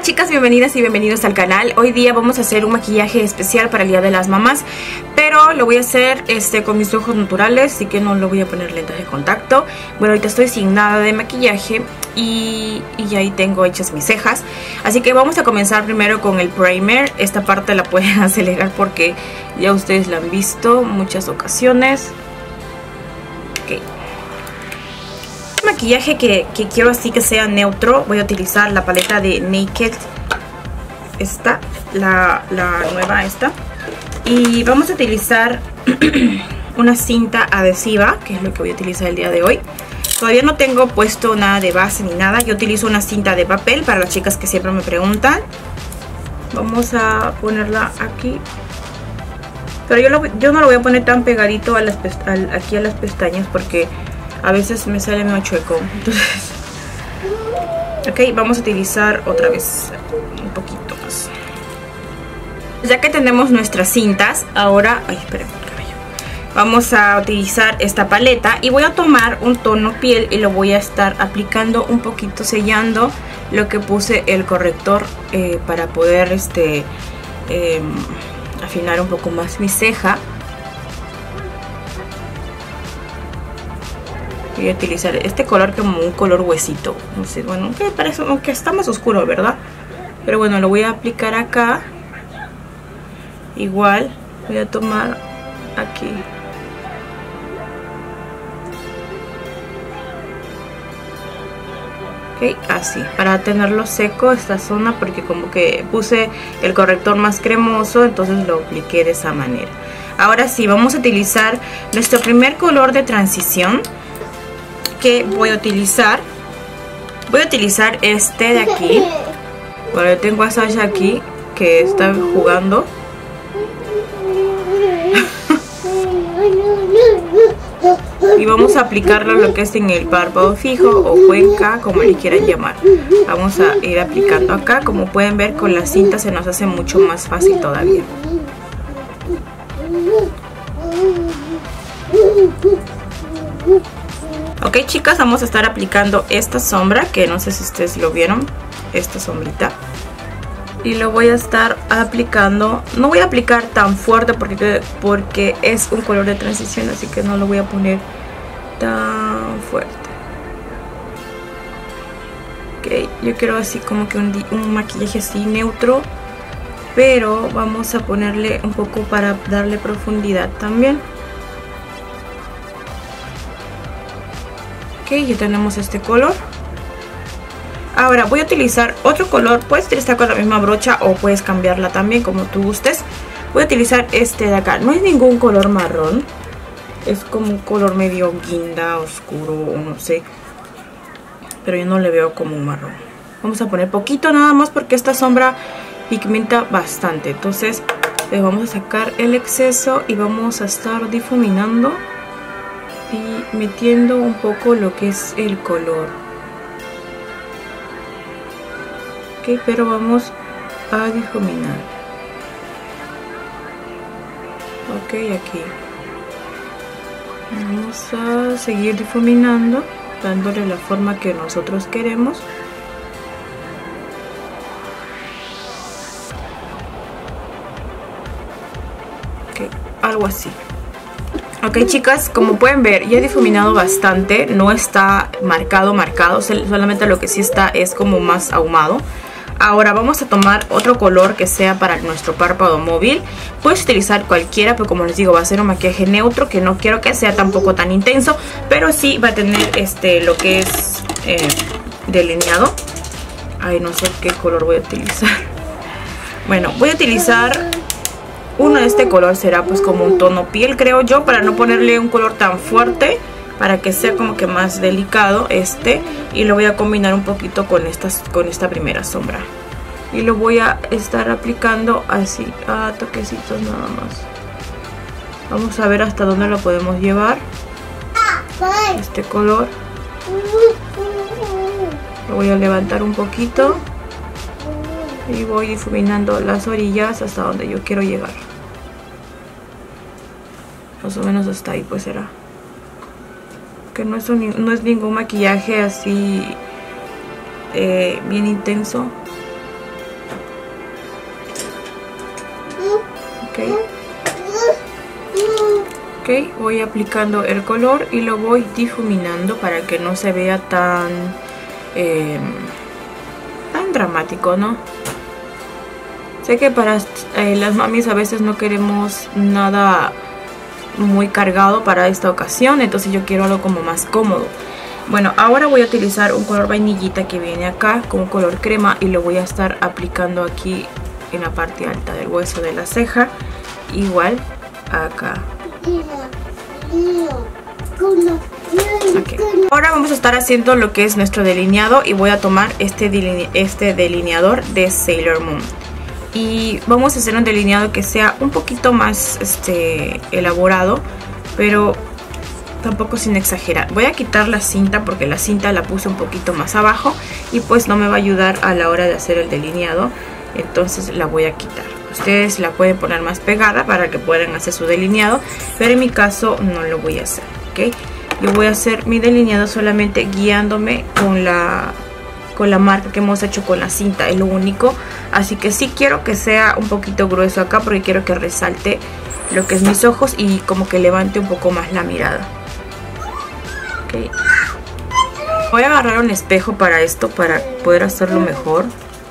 Hola chicas, bienvenidas y bienvenidos al canal. Hoy día vamos a hacer un maquillaje especial para el Día de las Mamás, pero lo voy a hacer con mis ojos naturales, así que no lo voy a poner lentes de contacto. Bueno, ahorita estoy sin nada de maquillaje y ahí tengo hechas mis cejas, así que vamos a comenzar primero con el primer. Esta parte la pueden acelerar porque ya ustedes la han visto muchas ocasiones. Ok. Maquillaje que quiero así que sea neutro, voy a utilizar la paleta de Naked, esta, la nueva esta, y vamos a utilizar una cinta adhesiva, que es lo que voy a utilizar el día de hoy. Todavía no tengo puesto nada de base ni nada, yo utilizo una cinta de papel para las chicas que siempre me preguntan. Vamos a ponerla aquí, pero yo no lo voy a poner tan pegadito a aquí a las pestañas porque a veces me sale medio chueco. Entonces, ok, vamos a utilizar otra vez un poquito más. Ya que tenemos nuestras cintas, ahora, vamos a utilizar esta paleta y voy a tomar un tono piel y lo voy a estar aplicando un poquito, sellando lo que puse el corrector para poder afinar un poco más mi ceja. Voy a utilizar este color como un color huesito, no sé, bueno, que parece, aunque está más oscuro, ¿verdad? Pero bueno, lo voy a aplicar acá. Igual voy a tomar aquí. Ok, así, para tenerlo seco esta zona, porque como que puse el corrector más cremoso, entonces lo apliqué de esa manera. Ahora sí, vamos a utilizar nuestro primer color de transición, que voy a utilizar este de aquí. Bueno, yo tengo a Sasha aquí que está jugando. Y vamos a aplicarlo lo que es en el párpado fijo o cuenca, como le quieran llamar. Vamos a ir aplicando acá. Como pueden ver, con la cinta se nos hace mucho más fácil todavía. Ok chicas, vamos a estar aplicando esta sombra, que no sé si ustedes lo vieron, esta sombrita. Y lo voy a estar aplicando, no voy a aplicar tan fuerte porque es un color de transición, así que no lo voy a poner tan fuerte. Ok, yo quiero así como que un maquillaje así neutro, pero vamos a ponerle un poco para darle profundidad también. Ya tenemos este color. Ahora voy a utilizar otro color. Puedes utilizar con la misma brocha o puedes cambiarla también como tú gustes. Voy a utilizar este de acá. No es ningún color marrón, es como un color medio guinda, oscuro o no sé, pero yo no le veo como un marrón. Vamos a poner poquito nada más porque esta sombra pigmenta bastante. Entonces le vamos a sacar el exceso y vamos a estar difuminando y metiendo un poco lo que es el color. Ok, pero vamos a difuminar. Ok, aquí vamos a seguir difuminando, dándole la forma que nosotros queremos. Ok, algo así. Ok chicas, como pueden ver ya he difuminado bastante, no está marcado, solamente lo que sí está es como más ahumado. Ahora vamos a tomar otro color que sea para nuestro párpado móvil. Puedes utilizar cualquiera, pero como les digo va a ser un maquillaje neutro, que no quiero que sea tampoco tan intenso, pero sí va a tener lo que es delineado. Ay, no sé qué color voy a utilizar. Bueno, voy a utilizar uno de este color, será pues como un tono piel, creo yo, para no ponerle un color tan fuerte, para que sea como que más delicado y lo voy a combinar un poquito con esta primera sombra y lo voy a estar aplicando así a toquecitos nada más. Vamos a ver hasta dónde lo podemos llevar este color. Lo voy a levantar un poquito y voy difuminando las orillas hasta donde yo quiero llegar. Más o menos hasta ahí pues será. Que no es ningún maquillaje así bien intenso. Ok, voy aplicando el color y lo voy difuminando para que no se vea tan dramático, ¿no? Sé que para las mamis a veces no queremos nada muy cargado para esta ocasión, entonces yo quiero algo como más cómodo. Bueno, ahora voy a utilizar un color vainillita que viene acá con un color crema y lo voy a estar aplicando aquí en la parte alta del hueso de la ceja, igual acá. Okay. Ahora vamos a estar haciendo lo que es nuestro delineado y voy a tomar este delineador de Sailor Moon y vamos a hacer un delineado que sea un poquito más elaborado, pero tampoco sin exagerar. Voy a quitar la cinta porque la cinta la puse un poquito más abajo y pues no me va a ayudar a la hora de hacer el delineado, entonces la voy a quitar. Ustedes la pueden poner más pegada para que puedan hacer su delineado, pero en mi caso no lo voy a hacer, ¿ok? Yo voy a hacer mi delineado solamente guiándome con la marca que hemos hecho con la cinta, es lo único. Así que sí quiero que sea un poquito grueso acá porque quiero que resalte lo que es mis ojos y como que levante un poco más la mirada. Okay. Voy a agarrar un espejo para esto, para poder hacerlo mejor.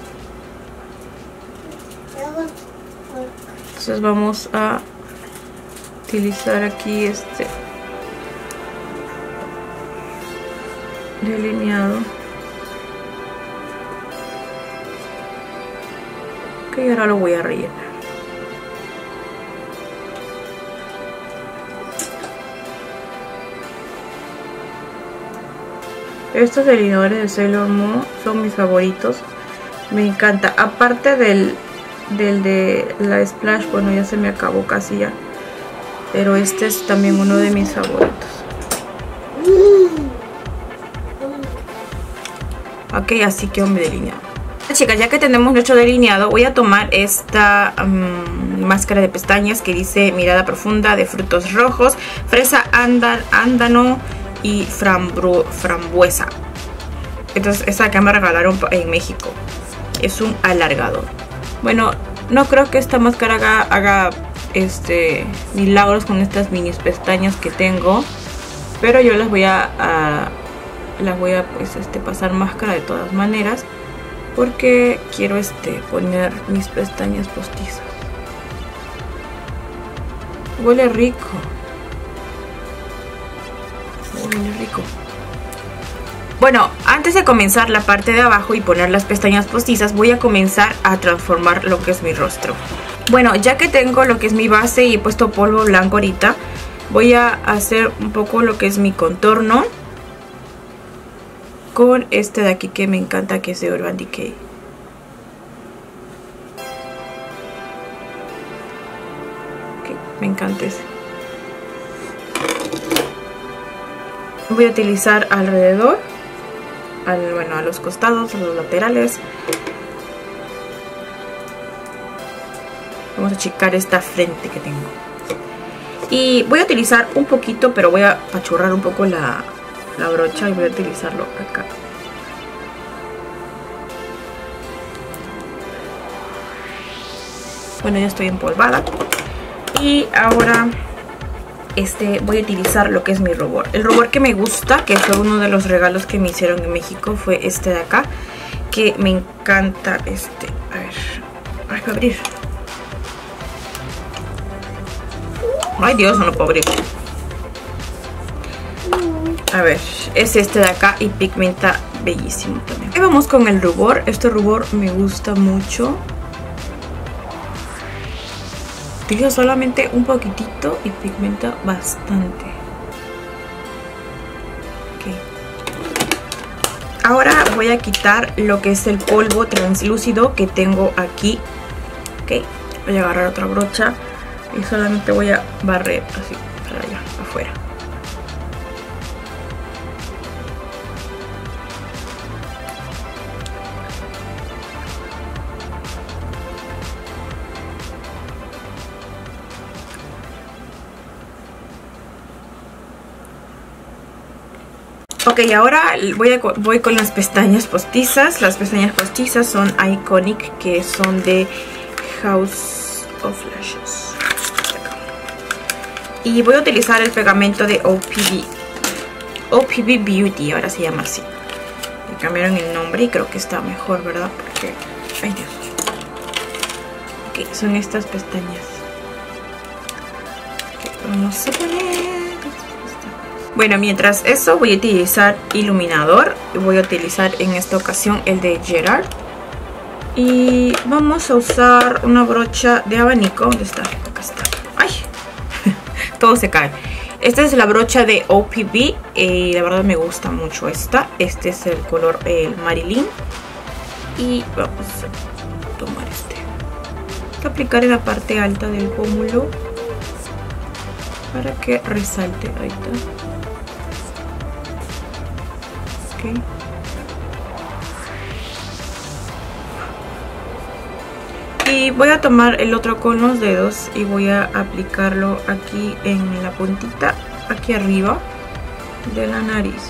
Entonces vamos a utilizar aquí este delineado. Ok, ahora lo voy a rellenar. Estos delineadores de Sailor Moon son mis favoritos. Me encanta. Aparte del de la Splash, bueno, ya se me acabó casi ya. Pero este es también uno de mis favoritos. Ok, así quedó mi delineado. Chicas, ya que tenemos nuestro delineado, voy a tomar esta máscara de pestañas que dice mirada profunda de frutos rojos, fresa, ándano y frambuesa. Entonces esa que me regalaron en México. Es un alargador. Bueno, no creo que esta máscara haga milagros con estas mini pestañas que tengo, pero yo las voy a pasar máscara de todas maneras porque quiero poner mis pestañas postizas. Huele rico. Huele rico. Bueno, antes de comenzar la parte de abajo y poner las pestañas postizas, voy a comenzar a transformar lo que es mi rostro. Bueno, ya que tengo lo que es mi base y he puesto polvo blanco ahorita, voy a hacer un poco lo que es mi contorno con este de aquí que me encanta, que es de Urban Decay. Okay, me encanta ese. Voy a utilizar alrededor, a los costados, a los laterales. Vamos a achicar esta frente que tengo. Y voy a utilizar un poquito, pero voy a apachurrar un poco la brocha y voy a utilizarlo acá. Bueno, ya estoy empolvada. Y ahora voy a utilizar lo que es mi rubor. El rubor que me gusta, que fue uno de los regalos que me hicieron en México, fue este de acá, que me encanta. A ver, hay que abrir. Ay Dios, no lo puedo abrir. A ver, es este de acá y pigmenta bellísimo también. Y vamos con el rubor. Este rubor me gusta mucho. Utilizo solamente un poquitito y pigmenta bastante. Okay. Ahora voy a quitar lo que es el polvo translúcido que tengo aquí. Okay. Voy a agarrar otra brocha y solamente voy a barrer así para allá afuera. Ok, ahora voy con las pestañas postizas. Las pestañas postizas son Iconic, que son de House of Lashes. Y voy a utilizar el pegamento de OPB Beauty, ahora se llama así. Le cambiaron el nombre y creo que está mejor, ¿verdad? Porque... ay, Dios. Ok, son estas pestañas. Ok, vamos a poner... bueno, mientras eso voy a utilizar iluminador. Voy a utilizar en esta ocasión el de Gerard. Y vamos a usar una brocha de abanico. ¿Dónde está? Acá está. ¡Ay! Todo se cae. Esta es la brocha de OPB. La verdad me gusta mucho esta. Este es el color Marilyn. Y vamos a tomar este. Voy a aplicar en la parte alta del pómulo para que resalte. Ahí está. Ok. Y voy a tomar el otro con los dedos y voy a aplicarlo aquí en la puntita, aquí arriba de la nariz.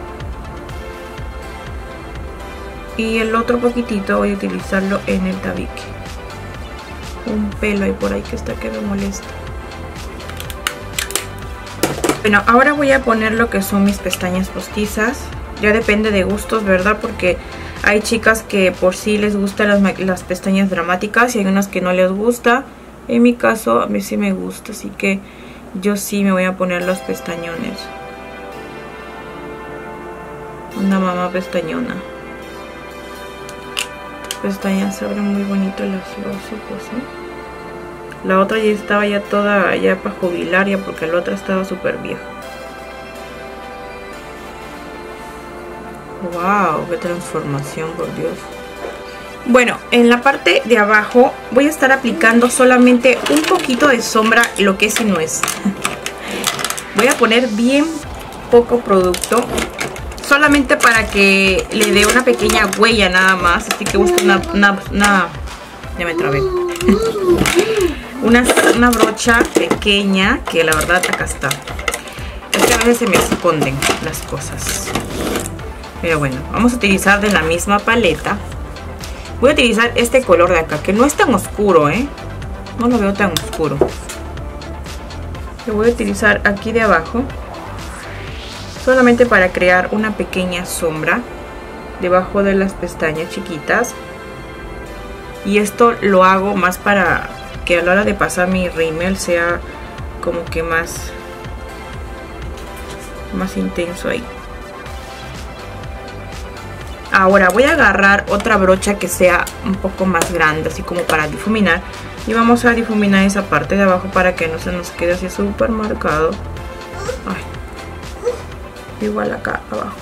Y el otro poquitito voy a utilizarlo en el tabique. Un pelo ahí por ahí que está que me molesta. Bueno, ahora voy a poner lo que son mis pestañas postizas. Ya depende de gustos, ¿verdad? Porque hay chicas que por sí les gustan las pestañas dramáticas y hay unas que no les gusta. En mi caso, a mí sí me gusta, así que yo sí me voy a poner los pestañones. Una mamá pestañona. Pestañas se abren muy bonito los ojos, ¿eh? La otra ya estaba ya toda ya para jubilar ya porque la otra estaba súper vieja. Wow, qué transformación, por Dios. Bueno, en la parte de abajo voy a estar aplicando solamente un poquito de sombra, lo que es y no es. Voy a poner bien poco producto, solamente para que le dé una pequeña huella nada más. Así que busco una ya me trabé. una brocha pequeña, que la verdad acá está. Es que a veces se me esconden las cosas. Pero bueno, vamos a utilizar de la misma paleta. Voy a utilizar este color de acá, que no es tan oscuro, ¿eh? No lo veo tan oscuro. Lo voy a utilizar aquí de abajo, solamente para crear una pequeña sombra debajo de las pestañas chiquitas. Y esto lo hago más para que a la hora de pasar mi rímel sea como que más intenso ahí. Ahora voy a agarrar otra brocha que sea un poco más grande, así como para difuminar. Y vamos a difuminar esa parte de abajo para que no se nos quede así súper marcado. Ay. Igual acá abajo.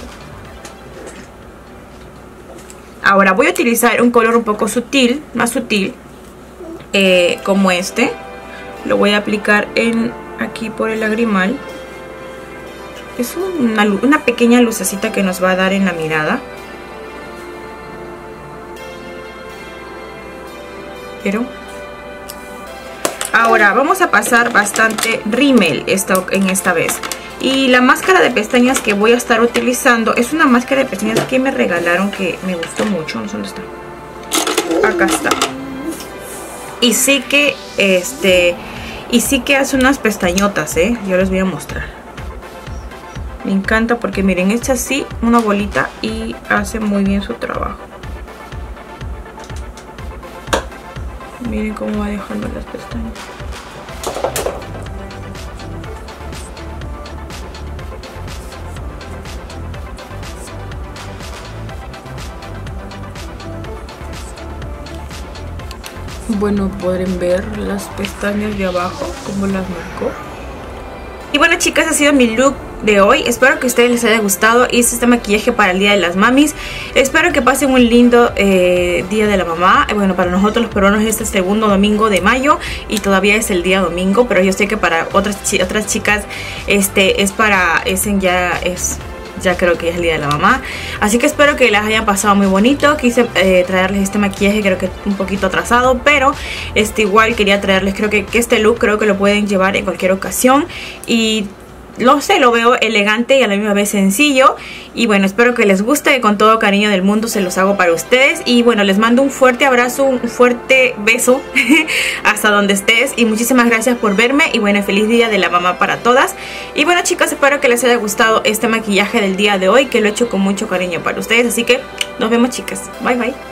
Ahora voy a utilizar un color un poco sutil, más sutil, como este. Lo voy a aplicar aquí por el lagrimal. Es una pequeña lucecita que nos va a dar en la mirada. Pero ahora vamos a pasar bastante rímel en esta vez. Y la máscara de pestañas que voy a estar utilizando es una máscara de pestañas que me regalaron, que me gustó mucho. No sé dónde está. Acá está. Y sí que hace unas pestañotas, yo les voy a mostrar. Me encanta porque miren, echa así una bolita y hace muy bien su trabajo. Miren cómo va dejando las pestañas. Bueno, pueden ver las pestañas de abajo, cómo las marcó. Y bueno, chicas, ha sido mi look de hoy. Espero que a ustedes les haya gustado. Hice este maquillaje para el Día de las Mamis. Espero que pasen un lindo Día de la Mamá. Bueno, para nosotros los peruanos es el segundo domingo de mayo y todavía es el día domingo, pero yo sé que para otras chicas ya creo que es el Día de la Mamá. Así que espero que las hayan pasado muy bonito. Quise traerles este maquillaje, creo que un poquito atrasado, pero igual quería traerles, creo que este look creo que lo pueden llevar en cualquier ocasión. Y no sé, lo veo elegante y a la misma vez sencillo. Y bueno, espero que les guste. Con todo cariño del mundo se los hago para ustedes. Y bueno, les mando un fuerte abrazo, un fuerte beso hasta donde estés. Y muchísimas gracias por verme. Y bueno, feliz día de la mamá para todas. Y bueno, chicas, espero que les haya gustado este maquillaje del día de hoy, que lo he hecho con mucho cariño para ustedes. Así que nos vemos, chicas. Bye, bye.